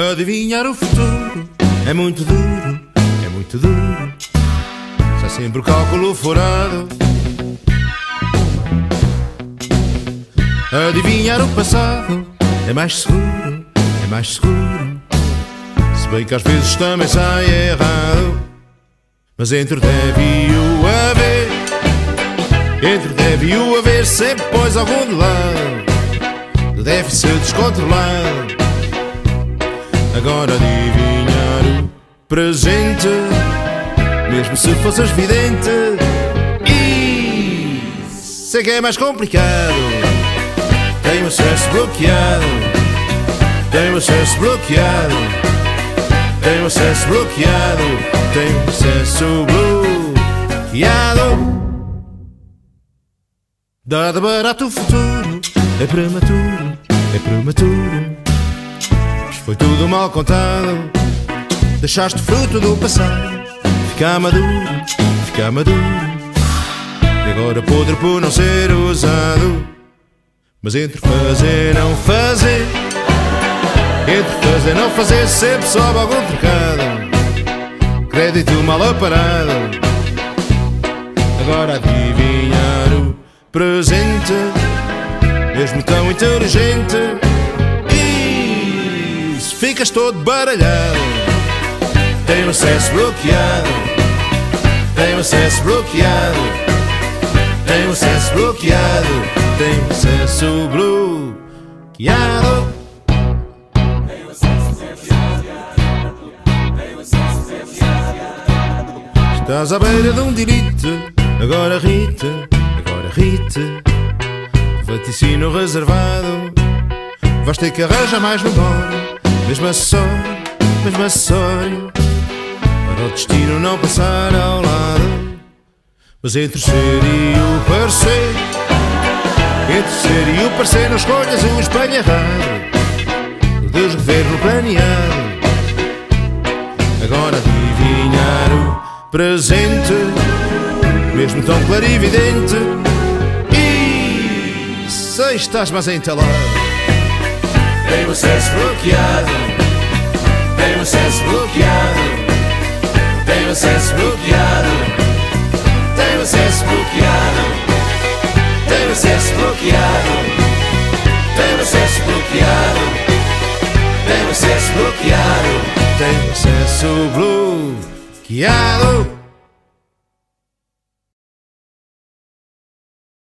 Adivinhar o futuro é muito duro, é muito duro. Está sempre o cálculo furado. Adivinhar o passado é mais seguro, é mais seguro. Se bem que às vezes também sai errado. Mas entre o deve e o haver, entre o deve e o haver, sempre pôs algum de lado. Deve ser descontrolado. Agora adivinhar o presente, mesmo se fosses vidente, sei que é mais complicado. Tenho acesso bloqueado, tenho acesso bloqueado, tenho acesso bloqueado, tenho acesso bloqueado. Dado barato o futuro, é prematuro, é prematuro. Mas foi tudo mal contado. Deixaste o fruto do passado ficar maduro, ficar maduro. E agora podre por não ser usado. Mas entre fazer e não fazer, entre fazer e não fazer, sempre sobe algum trocado. Crédito mal aparado. Agora adivinhar o presente, mesmo tão inteligente, isso, ficas todo baralhado. Tenho acesso bloqueado, tenho acesso bloqueado, tenho acesso bloqueado, tenho acesso bloqueado. Estás à beira de um delite, agora rite, agora rite. Vaticínio reservado, vais ter que arranjar mais memória, mesmo acessório, mesmo acessório, para o destino não passar ao lado. Mas entre o ser e o parecer, entre o ser e o parecer, não escolhas o espelho errado, o desgoverno planeado. Agora adivinhar o presente, mesmo tão claro e evidente, e sei estás mais entalado. Tenho acesso bloqueado, tenho acesso bloqueado, tenho acesso bloqueado, tenho acesso bloqueado, tenho acesso bloqueado, tenho acesso bloqueado, tenho acesso bloqueado, tenho acesso bloqueado.